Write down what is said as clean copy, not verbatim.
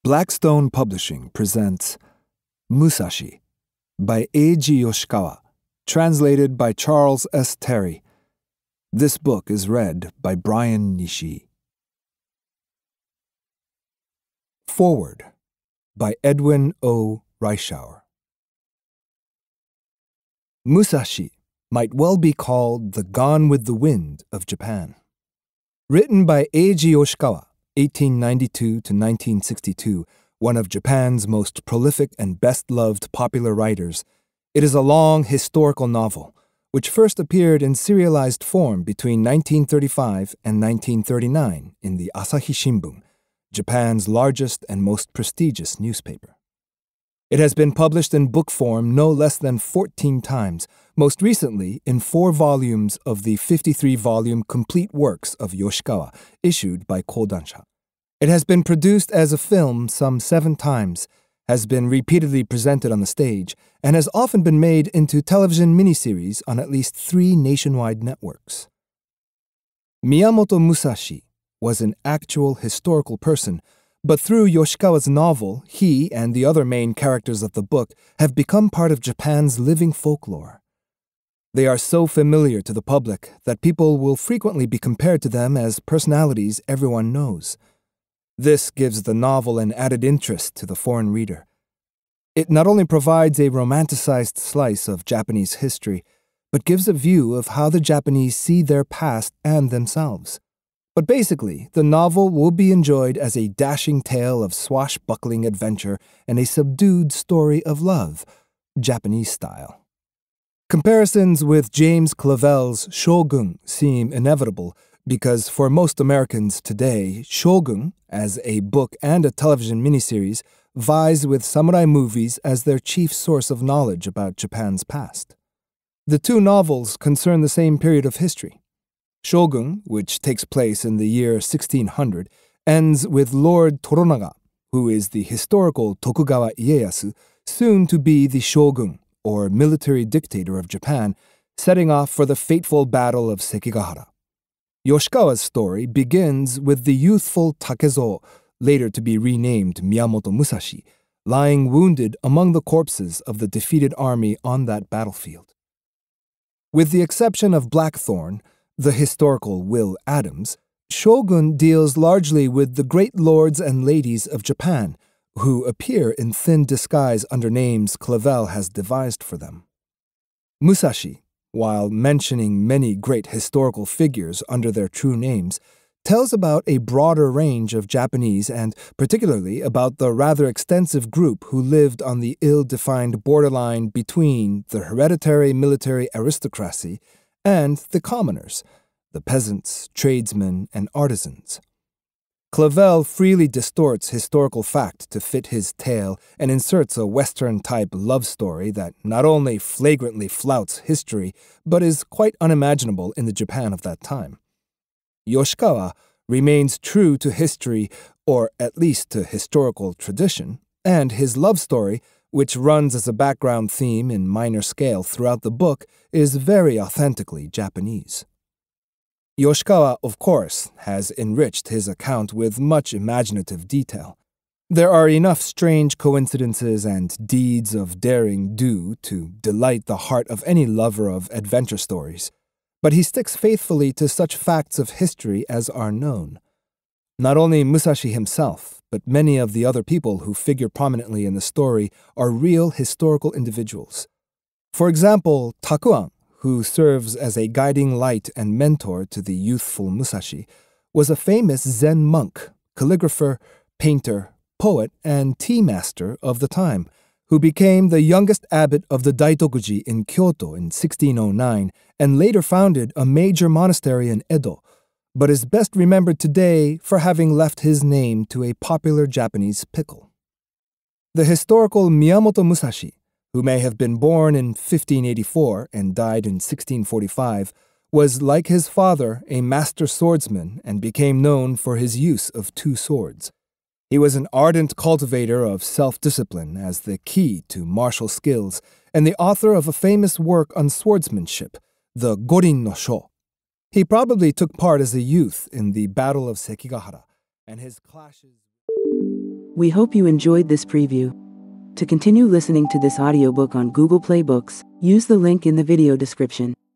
Blackstone Publishing presents Musashi by Eiji Yoshikawa, translated by Charles S. Terry. This book is read by Brian Nishii. Foreword by Edwin O. Reischauer. Musashi might well be called the Gone with the Wind of Japan. Written by Eiji Yoshikawa, 1892 to 1962, one of Japan's most prolific and best-loved popular writers, it is a long historical novel, which first appeared in serialized form between 1935 and 1939 in the Asahi Shimbun, Japan's largest and most prestigious newspaper. It has been published in book form no less than 14 times, most recently in 4 volumes of the 53-volume complete works of Yoshikawa, issued by Kodansha. It has been produced as a film some 7 times, has been repeatedly presented on the stage, and has often been made into television miniseries on at least 3 nationwide networks. Miyamoto Musashi was an actual historical person, but through Yoshikawa's novel, he and the other main characters of the book have become part of Japan's living folklore. They are so familiar to the public that people will frequently be compared to them as personalities everyone knows. This gives the novel an added interest to the foreign reader. It not only provides a romanticized slice of Japanese history, but gives a view of how the Japanese see their past and themselves. But basically, the novel will be enjoyed as a dashing tale of swashbuckling adventure and a subdued story of love, Japanese style. Comparisons with James Clavell's Shogun seem inevitable because for most Americans today, Shogun, as a book and a television miniseries, vies with samurai movies as their chief source of knowledge about Japan's past. The 2 novels concern the same period of history. Shogun, which takes place in the year 1600, ends with Lord Toranaga, who is the historical Tokugawa Ieyasu, soon to be the shogun, or military dictator of Japan, setting off for the fateful Battle of Sekigahara. Yoshikawa's story begins with the youthful Takezo, later to be renamed Miyamoto Musashi, lying wounded among the corpses of the defeated army on that battlefield. With the exception of Blackthorn, the historical Will Adams, Shogun deals largely with the great lords and ladies of Japan, who appear in thin disguise under names Clavell has devised for them. Musashi, while mentioning many great historical figures under their true names, tells about a broader range of Japanese and particularly about the rather extensive group who lived on the ill-defined borderline between the hereditary military aristocracy and the commoners, the peasants, tradesmen, and artisans. Clavell freely distorts historical fact to fit his tale and inserts a Western-type love story that not only flagrantly flouts history, but is quite unimaginable in the Japan of that time. Yoshikawa remains true to history, or at least to historical tradition, and his love story, which runs as a background theme in minor scale throughout the book, is very authentically Japanese. Yoshikawa, of course, has enriched his account with much imaginative detail. There are enough strange coincidences and deeds of daring do to delight the heart of any lover of adventure stories, but he sticks faithfully to such facts of history as are known. Not only Musashi himself, but many of the other people who figure prominently in the story are real historical individuals. For example, Takuan, who serves as a guiding light and mentor to the youthful Musashi, was a famous Zen monk, calligrapher, painter, poet, and tea master of the time, who became the youngest abbot of the Daitokuji in Kyoto in 1609 and later founded a major monastery in Edo, but is best remembered today for having left his name to a popular Japanese pickle. The historical Miyamoto Musashi, who may have been born in 1584 and died in 1645, was, like his father, a master swordsman and became known for his use of 2 swords. He was an ardent cultivator of self-discipline as the key to martial skills and the author of a famous work on swordsmanship, the Gorin no Sho. He probably took part as a youth in the Battle of Sekigahara, and his clashes... We hope you enjoyed this preview. To continue listening to this audiobook on Google Play Books, use the link in the video description.